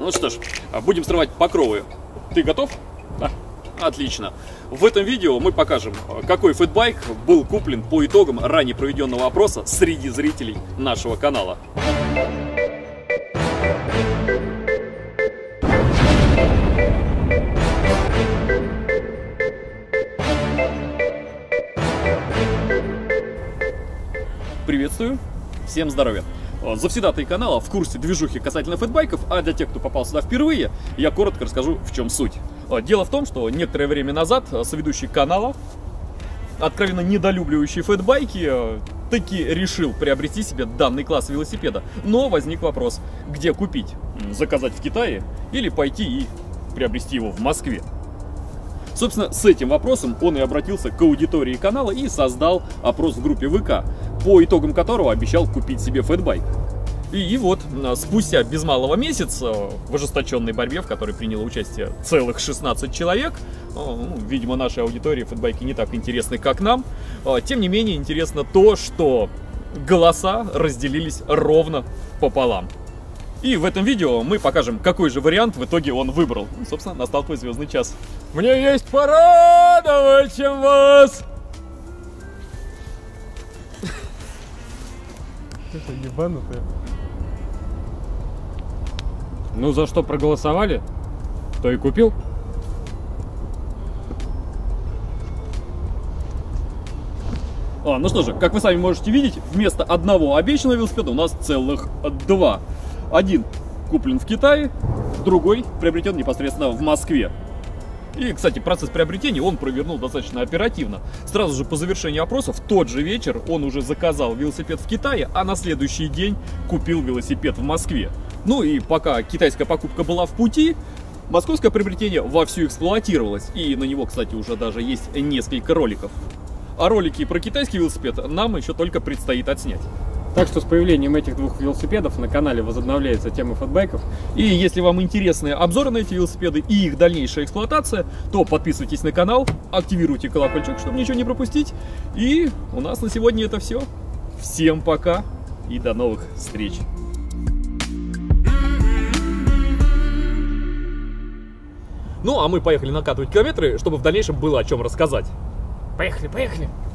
Ну что ж, будем срывать покровы. Ты готов? Да. Отлично. В этом видео мы покажем, какой фэтбайк был куплен по итогам ранее проведенного опроса среди зрителей нашего канала. Приветствую, всем здоровья! Завсегдатаи канала в курсе движухи касательно фэтбайков, а для тех, кто попал сюда впервые, я коротко расскажу, в чем суть. Дело в том, что некоторое время назад соведущий канала, откровенно недолюбливающий фэтбайки, таки решил приобрести себе данный класс велосипеда. Но возник вопрос, где купить? Заказать в Китае или пойти и приобрести его в Москве? Собственно, с этим вопросом он и обратился к аудитории канала и создал опрос в группе ВК, по итогам которого обещал купить себе фэтбайк. И вот, спустя без малого месяца в ожесточенной борьбе, в которой приняло участие целых 16 человек, видимо, нашей аудитории фэтбайки не так интересны, как нам, тем не менее интересно то, что голоса разделились ровно пополам. И в этом видео мы покажем, какой же вариант в итоге он выбрал. И, собственно, настал твой звездный час. Мне есть порадовать, чем вас! Это ебанутое. Ну, за что проголосовали, то и купил. Ну что же, как вы сами можете видеть, вместо одного обещанного велосипеда у нас целых два. Один куплен в Китае, другой приобретен непосредственно в Москве. И, кстати, процесс приобретения он провернул достаточно оперативно. Сразу же по завершении опроса, в тот же вечер, он уже заказал велосипед в Китае, а на следующий день купил велосипед в Москве. Ну и пока китайская покупка была в пути, московское приобретение вовсю эксплуатировалось. И на него, кстати, уже даже есть несколько роликов. А ролики про китайский велосипед нам еще только предстоит отснять. Так что с появлением этих двух велосипедов на канале возобновляется тема фэтбайков. И если вам интересны обзоры на эти велосипеды и их дальнейшая эксплуатация, то подписывайтесь на канал, активируйте колокольчик, чтобы ничего не пропустить. И у нас на сегодня это все. Всем пока и до новых встреч. Ну, а мы поехали накатывать километры, чтобы в дальнейшем было о чем рассказать. Поехали, поехали!